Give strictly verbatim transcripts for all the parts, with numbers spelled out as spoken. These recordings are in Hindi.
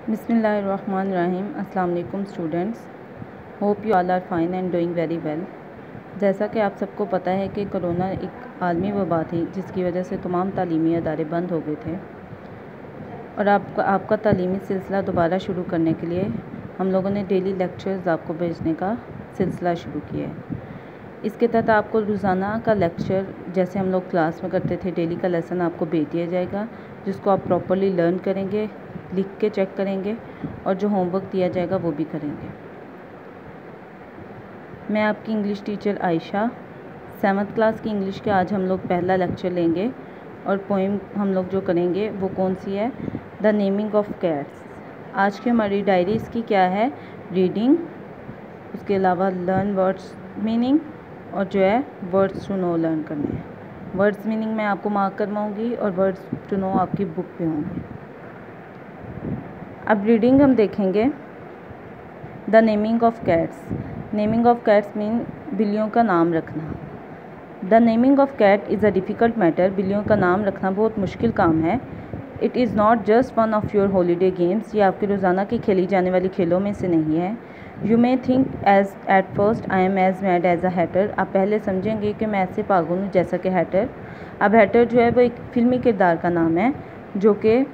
बिस्मिल्लाहिर्रहमानिर्रहीम। अस्सलाम वालेकुम students, hope you all are fine and doing very well. जैसा कि आप सबको पता है कि कोरोना एक आलमी वबा थी जिसकी वजह से तमाम तालीमी अदारे बंद हो गए थे और आपका आपका तालीमी सिलसिला दोबारा शुरू करने के लिए हम लोगों ने डेली लेक्चर्स आपको भेजने का सिलसिला शुरू किया है। इसके तहत आपको रोज़ाना का लेक्चर जैसे हम लोग क्लास में करते थे डेली का लेसन आपको भेज दिया जाएगा, जिसको आप प्रॉपर्ली लर्न करेंगे, लिख के चेक करेंगे और जो होमवर्क दिया जाएगा वो भी करेंगे। मैं आपकी English teacher Ayesha, seventh class की इंग्लिश के आज हम लोग पहला लेक्चर लेंगे और पोइम हम लोग जो करेंगे वो कौन सी है, द नेमिंग ऑफ कैट्स। आज की हमारी डायरी इसकी क्या है, रीडिंग, उसके अलावा लर्न वर्ड्स मीनिंग और जो है वर्ड्स टू नो लर्न करने हैं। वर्ड्स मीनिंग मैं आपको मार्क करवाऊँगी और वर्ड्स टू नो आपकी बुक पे होंगे। अब रीडिंग हम देखेंगे, the naming of cats. Naming of cats mean बिल्लियों का नाम रखना। The naming of cat is a difficult matter. बिल्लियों का नाम रखना बहुत मुश्किल काम है। It is not just one of your holiday games. ये आपके रोज़ाना की खेली जाने वाली खेलों में से नहीं है। You may think as at first I am as mad as a hatter. आप पहले समझेंगे कि मैं ऐसे पागल हूँ जैसा कि हैटर। अब हैटर जो है वो एक फ़िल्मी किरदार का नाम है जो कि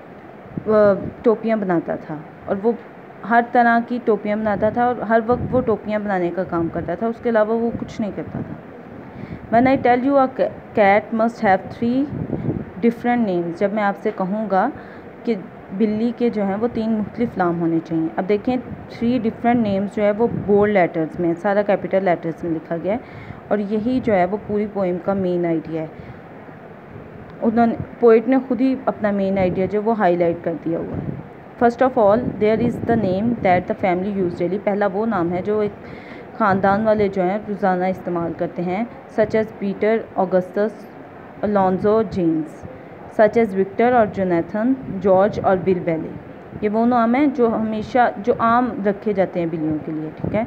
टोपियाँ बनाता था और वो हर तरह की टोपियाँ बनाता था और हर वक्त वो टोपियाँ बनाने का काम करता था, उसके अलावा वो कुछ नहीं करता था। When I tell you a cat must have three different names, जब मैं आपसे कहूँगा कि बिल्ली के जो हैं वो तीन मुख्तलिफ नाम होने चाहिए। अब देखें, थ्री डिफरेंट नेम्स जो है वो बोल्ड लेटर्स में, सारा कैपिटल लेटर्स में लिखा गया है और यही जो है वो पूरी पोइम का मेन आइडिया है। उन्होंने पोइट ने खुद ही अपना मेन आइडिया जो वो हाईलाइट कर दिया हुआ है। First of all there is the name that the family use daily. पहला वो नाम है जो एक ख़ानदान वाले जो हैं रोज़ाना इस्तेमाल करते हैं, such as Peter, Augustus, Alonzo, James, such as Victor और जोनाथन, जॉर्ज और बिल बेली। ये वो नाम हैं जो हमेशा जो आम रखे जाते हैं बिल्लियों के लिए, ठीक है।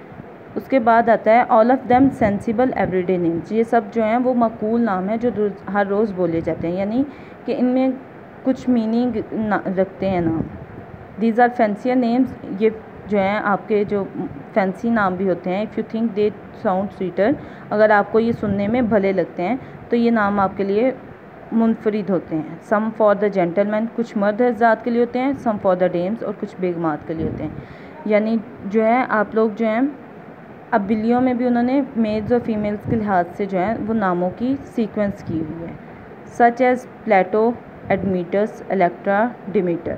उसके बाद आता है all of them sensible everyday names. ये सब जो हैं वो माकूल नाम है जो रोज, हर रोज़ बोले जाते हैं, यानी कि इनमें कुछ मीनिंग रखते हैं नाम। These are fancier names. ये जो हैं आपके जो फैंसी नाम भी होते हैं। If you think they sound sweeter, अगर आपको ये सुनने में भले लगते हैं तो ये नाम आपके लिए मुनफरिद होते हैं। सम फॉर द जेंटलमैन, कुछ मर्द हज़रात के लिए होते हैं, सम फॉर द डेम्स और कुछ बेगमात के लिए होते हैं। यानी जो है आप लोग जो हैं, अब बिल्लियों में भी उन्होंने मेल्स और फीमेल्स के लिहाज से जो है वो नामों की सीक्वेंस की हुई है, such as Plato, Admetus, Electra, Demeter.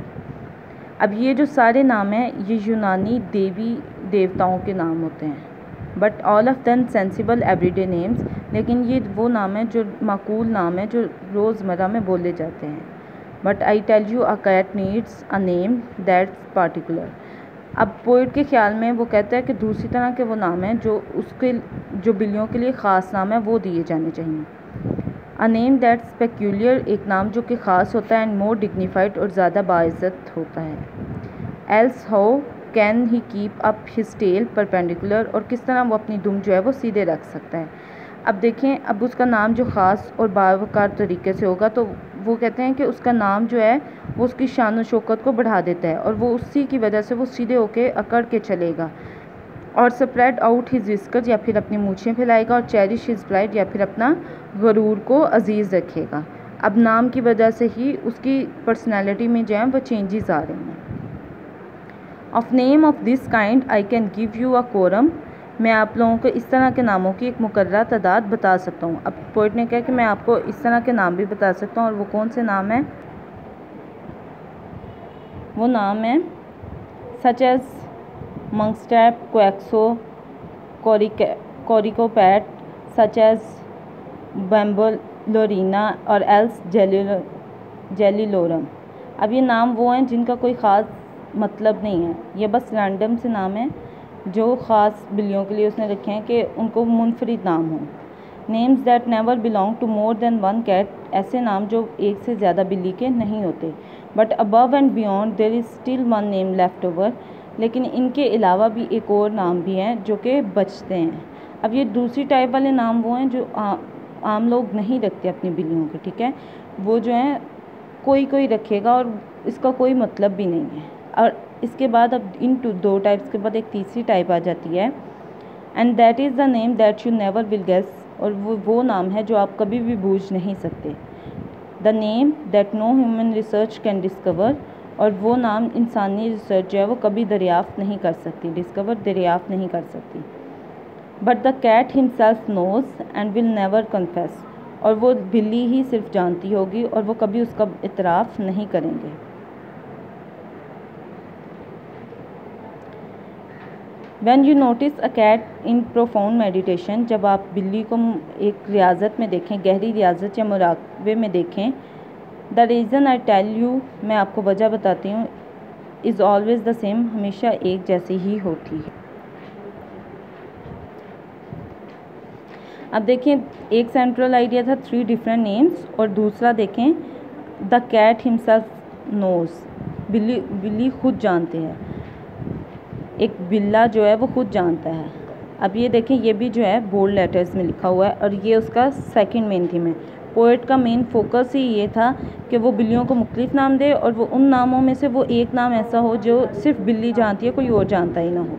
अब ये जो सारे नाम हैं ये यूनानी देवी देवताओं के नाम होते हैं, but all of them sensible everyday names. लेकिन ये वो नाम है जो माकूल नाम है जो रोज़मर्रा में बोले जाते हैं। But I tell you a cat needs a name that's particular. अब पोइट के ख्याल में वो कहता है कि दूसरी तरह के वो नाम हैं जो उसके जो बिल्लियों के लिए ख़ास नाम है वो दिए जाने चाहिए। अ नेम दैट्स पेक्यूलियर, एक नाम जो कि ख़ास होता है, एंड मोर डिग्निफाइड और ज़्यादा बाइज़्ज़त होता है। Else how can he keep up his tail perpendicular, और किस तरह वो अपनी दुम जो है वो सीधे रख सकता है। अब देखें, अब उसका नाम जो ख़ास और बावकार तरीके से होगा तो वो कहते हैं कि उसका नाम जो है वो उसकी शान और शौकत को बढ़ा देता है और वो उसी की वजह से वो सीधे होके अकड़ के चलेगा और स्प्रेड आउट हिज विस्कर, या फिर अपनी मूछें फैलाएगा, और चेरिश हिज प्राइड, या फिर अपना गरूर को अजीज़ रखेगा। अब नाम की वजह से ही उसकी पर्सनैलिटी में जो है वो चेंजेस आ रहे हैं। Of name of this kind I can give you a quorum. मैं आप लोगों को इस तरह के नामों की एक मुकर्रर तादाद बता सकता हूँ। अब पोइट ने कहा कि मैं आपको इस तरह के नाम भी बता सकता हूँ, और वो कौन से नाम हैं, वो नाम है सच एज़ मंगस्टैप, क्वैक्सो, कोरिकोपैट, सच एज़ बैम्बोलोरिना और एल्स जेलिलोरम। अब ये नाम वो हैं जिनका कोई ख़ास मतलब नहीं है, ये बस रैंडम से नाम है जो ख़ास बिल्लियों के लिए उसने रखे हैं कि उनको मुनफरिद नाम हो। Names that never belong to more than one cat, ऐसे नाम जो एक से ज़्यादा बिल्ली के नहीं होते। But above and beyond there is still one name left over, लेकिन इनके अलावा भी एक और नाम भी हैं जो कि बचते हैं। अब ये दूसरी टाइप वाले नाम वो हैं जो आ, आम लोग नहीं रखते अपनी बिल्लियों के, ठीक है। वो जो हैं कोई कोई रखेगा और इसका कोई मतलब भी नहीं है। और इसके बाद अब इन टू दो टाइप्स के बाद एक तीसरी टाइप आ जाती है, and that is the name that you never will guess, और वो वो नाम है जो आप कभी भी बूझ नहीं सकते। The name that no human research can discover, और वो नाम इंसानी रिसर्च जो है वो कभी दरियाफ्त नहीं कर सकती, डिस्कवर दरियाफ्त नहीं कर सकती। But the cat himself knows and will never confess, और वो बिल्ली ही सिर्फ जानती होगी और वो कभी उसका इतराफ़ नहीं करेंगे। When you notice a cat in profound meditation, जब आप बिल्ली को एक रियाजत में देखें, गहरी रियाजत या मुराकबे में देखें, the reason I tell you, मैं आपको वजह बताती हूँ, इज़ ऑलवेज द सेम, हमेशा एक जैसी ही होती है। अब देखें, एक सेंट्रल आइडिया था थ्री डिफरेंट नेम्स, और दूसरा देखें द कैट हिमसेल्फ नोज, बिल्ली बिल्ली खुद जानते हैं, एक बिल्ला जो है वो खुद जानता है। अब ये देखें, ये भी जो है बोल्ड लेटर्स में लिखा हुआ है, और ये उसका सेकंड मेन थीम है। पोएट का मेन फोकस ही ये था कि वो बिल्लियों को मुख्तलिफ नाम दे, और वो उन नामों में से वो एक नाम ऐसा हो जो सिर्फ बिल्ली जानती है, कोई और जानता ही ना हो।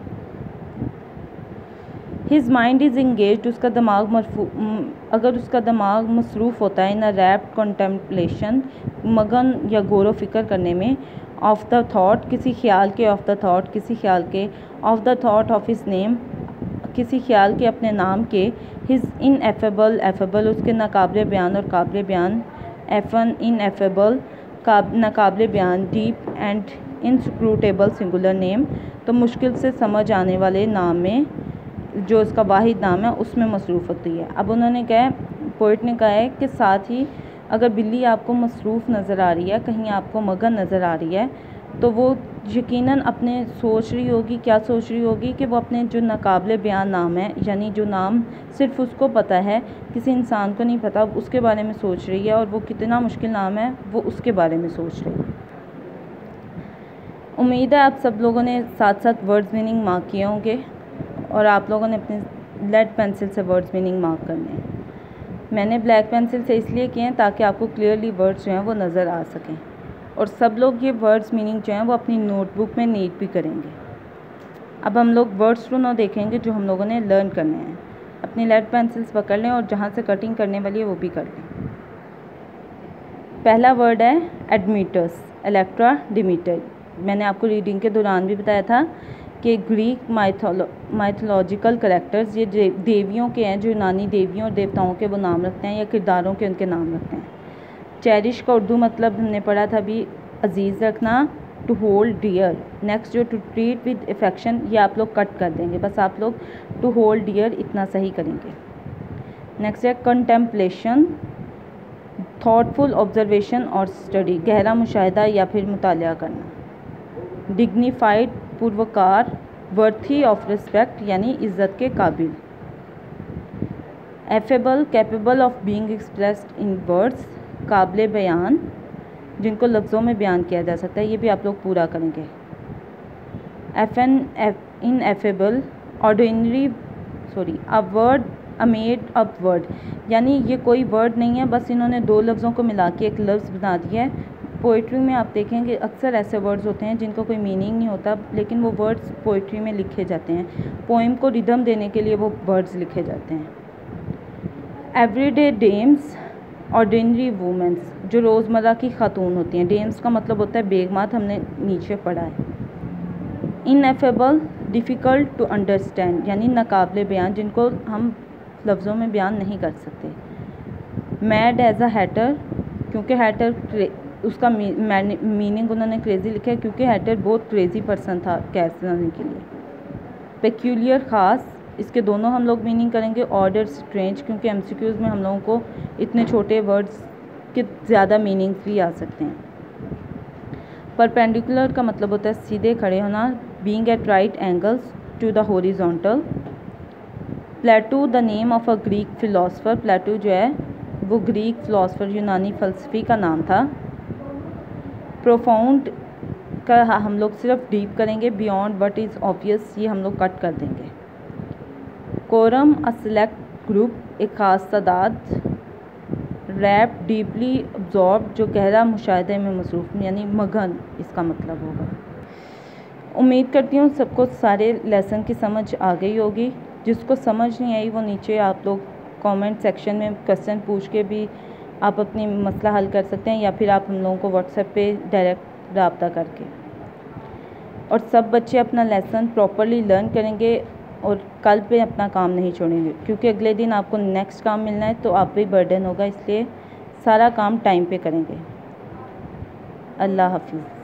हिज माइंड इज़ इंगेज्ड, उसका दिमाग मरफू अगर उसका दिमाग मसरूफ़ होता है इन अ रैप्ट कॉन्टेम्पलेशन, मगन या गौर फिक्र करने में, ऑफ द थाट, किसी ख्याल के, ऑफ द थाट किसी ख्याल के, of the thought of his name, किसी ख्याल के अपने नाम के, हिज इन एफेबल, एफेबल उसके नाकाबिले बयान और काबिले बयान, एफन इन एफेबल नाकाबिले बयान, deep and inscrutable singular name, तो मुश्किल से समझ आने वाले नाम में जो उसका वाहिद नाम है उसमें मसरूफ़ होती है। अब उन्होंने कहा है, पोइट ने कहा है कि साथ ही अगर बिल्ली आपको मसरूफ़ नज़र आ रही है, कहीं आपको मगन नज़र आ रही है, तो वो यकीनन अपने सोच रही होगी, क्या सोच रही होगी कि वो अपने जो नाकाबिले बयान नाम है, यानी जो नाम सिर्फ़ उसको पता है, किसी इंसान को नहीं पता, उसके बारे में सोच रही है, और वो कितना मुश्किल नाम है वो उसके बारे में सोच रही है। उम्मीद है आप सब लोगों ने साथ साथ वर्ड्स मीनिंग मार्क किए होंगे, और आप लोगों ने अपने लेड पेंसिल से वर्ड्स मीनिंग मार्क करने हैं। मैंने ब्लैक पेंसिल से इसलिए किए हैं ताकि आपको क्लियरली वर्ड्स जो हैं वो नज़र आ सकें, और सब लोग ये वर्ड्स मीनिंग जो हैं वो अपनी नोटबुक में नोट भी करेंगे। अब हम लोग वर्ड्स टू नो देखेंगे जो हम लोगों ने लर्न करने हैं। अपनी लेड पेंसिल्स पकड़ लें और जहाँ से कटिंग करने वाली है वो भी कर लें। पहला वर्ड है एडमीटर्स, इलेक्ट्रा डिमीटर। मैंने आपको रीडिंग के दौरान भी बताया था कि ग्रीक माइथोलो माइथोलॉजिकल कैरेक्टर्स, ये देवियों के हैं, जो यूनानी देवियों और देवताओं के वो नाम रखते हैं, या किरदारों के उनके नाम रखते हैं। चेरिश का उर्दू मतलब हमने पढ़ा था अभी, अजीज़ रखना, टू होल्ड डियर। नेक्स्ट जो टू ट्रीट विद अफेक्शन, ये आप लोग कट कर देंगे, बस आप लोग टू होल्ड डियर इतना सही करेंगे। नेक्स्ट है कंटेम्पलेशन, थॉटफुल ऑब्जर्वेशन और स्टडी, गहरा मुशाहिदा या फिर मुतालिया करना। डिग्निफाइड, पूर्वकार, वर्थी ऑफ रिस्पेक्ट यानी इज़्ज़त के काबिल। Effable, capable of being expressed in words, काबिल बयान, जिनको लफ्ज़ों में बयान किया जा सकता है, ये भी आप लोग पूरा करेंगे। F N F ineffable, ordinary sorry a word a made up word, यानी ये कोई वर्ड नहीं है, बस इन्होंने दो लफ्ज़ों को मिला के एक लफ्ज़ बना दिया है। पोइट्री में आप देखेंगे अक्सर ऐसे वर्ड्स होते हैं जिनको कोई मीनिंग नहीं होता, लेकिन वो वर्ड्स पोइट्री में लिखे जाते हैं, पोइम को रिदम देने के लिए वो वर्ड्स लिखे जाते हैं। एवरीडे डेम्स, ऑर्डिनरी वूमेंस, जो रोज़मर्रा की खातून होती हैं। डेम्स का मतलब होता है बेगमात, हमने नीचे पढ़ा है। इनएफेबल, डिफ़िकल्ट टू अंडरस्टैंड, यानी नाकाबिले बयान, जिनको हम लफ्ज़ों में बयान नहीं कर सकते। मैड एज अ हैटर, क्योंकि हैटर उसका मीनिंग उन्होंने क्रेज़ी लिखा है, क्योंकि हैटर बहुत क्रेज़ी पर्सन था कैट्स बनाने के लिए। पेक्यूलियर, ख़ास, इसके दोनों हम लोग मीनिंग करेंगे। ऑर्डर, स्ट्रेंज, क्योंकि एमसीक्यूज़ में हम लोगों को इतने छोटे वर्ड्स के ज़्यादा मीनिंग्स भी आ सकते हैं। परपेंडिकुलर का मतलब होता है सीधे खड़े होना। Being at right angles to the horizontal. Plato, the name of a Greek philosopher, Plato जो है वो ग्रीक फ़िलासफ़र, यूनानी फ़लसफ़ी का नाम था। प्रोफाउंड का हम लोग सिर्फ डीप करेंगे, बियॉन्ड व्हाट इज़ ऑब्वियस ये हम लोग कट कर देंगे। कोरम, अ सेलेक्ट ग्रुप, एक ख़ास तादाद। रैप, डीपली एब्जॉर्ब जो गहरा मुशाहदे में मसरूफ़ यानी मगन इसका मतलब होगा। उम्मीद करती हूँ सबको सारे लेसन की समझ आ गई होगी। जिसको समझ नहीं आई वो नीचे आप लोग कमेंट सेक्शन में क्वेश्चन पूछ के भी आप अपनी मसला हल कर सकते हैं, या फिर आप हम लोगों को व्हाट्सएप पे डायरेक्ट रब्ता करके। और सब बच्चे अपना लेसन प्रॉपरली लर्न करेंगे और कल पे अपना काम नहीं छोड़ेंगे, क्योंकि अगले दिन आपको नेक्स्ट काम मिलना है तो आप भी बर्डन होगा, इसलिए सारा काम टाइम पे करेंगे। अल्लाह हाफिज़।